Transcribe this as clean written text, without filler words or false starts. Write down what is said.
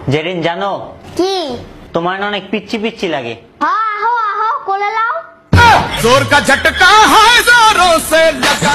জেরিন জানো কি তোমার না অনেক পিচ্ছি পিচ্ছি লাগে। হ্যাঁ আহো আহো কোলে লাও। जोर का झटका है जोरों से लगा